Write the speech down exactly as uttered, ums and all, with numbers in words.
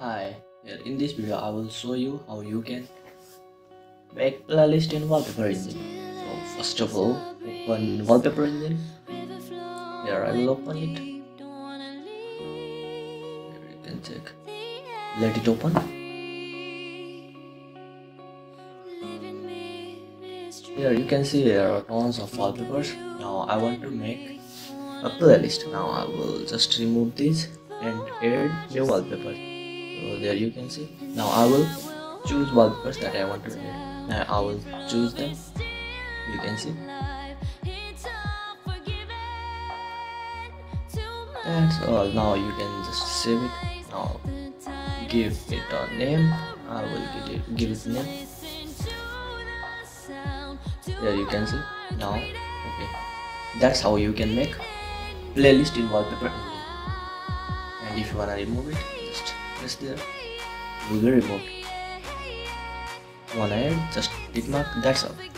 Hi, here in this video I will show you how you can make playlist in wallpaper engine. So first of all, open wallpaper engine. Here I will open it. Here you can check. Let it open. Here you can see there are tons of wallpapers. Now I want to make a playlist. Now I will just remove these and add new wallpaper. So there you can see. Now I will choose wallpapers that I want to add. Now I will choose them. You can see. That's all. Now you can just save it. Now give it a name. I will give it give it name. There you can see. Now okay. That's how you can make playlist in wallpaper. And if you wanna remove it, just press there. It will be removed. Wanna add, just tick mark. That's all.